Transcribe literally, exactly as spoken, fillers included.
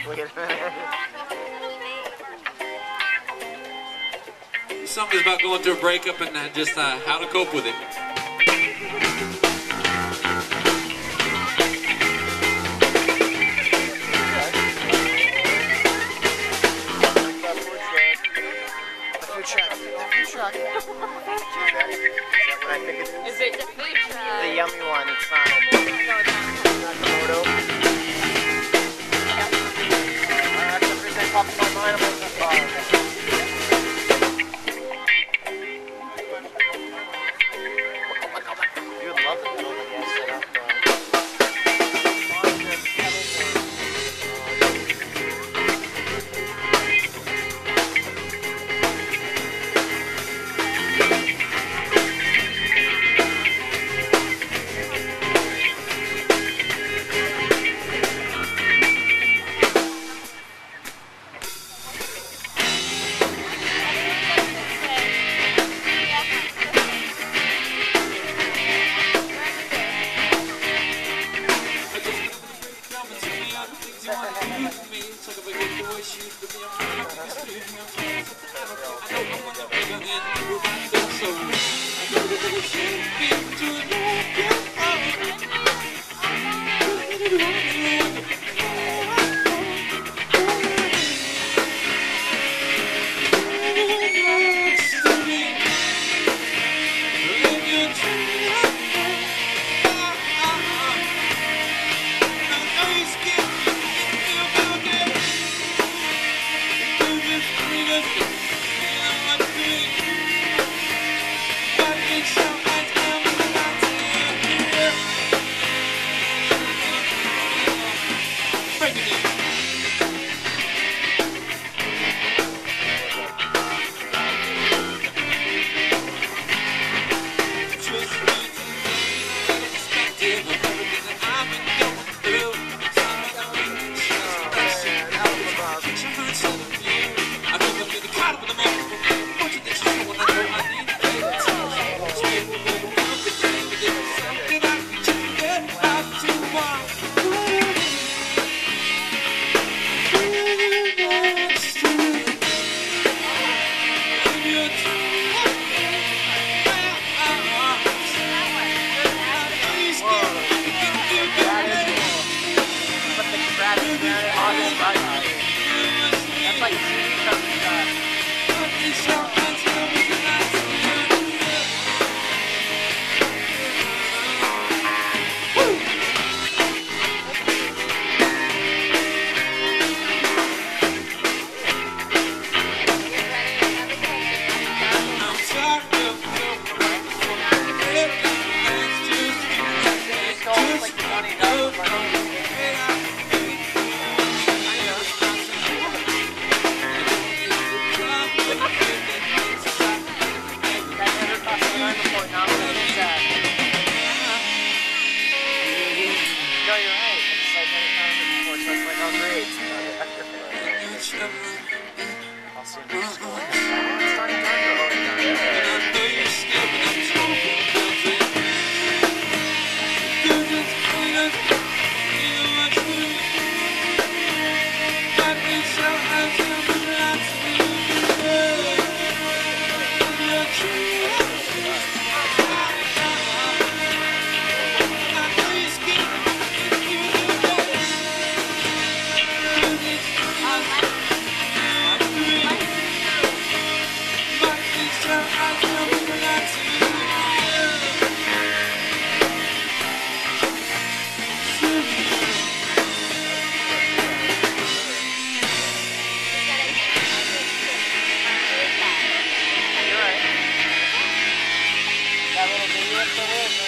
Wait a minute. This song is about going through a breakup and uh, just uh, how to cope with it. Truck. Is that what I think it is? Is it the food truck? The yummy one, it's not. Not the moto. Uh, that's the reason I popped in my mind. I'm like, oh, you would love the pedal that he has set up. That little video,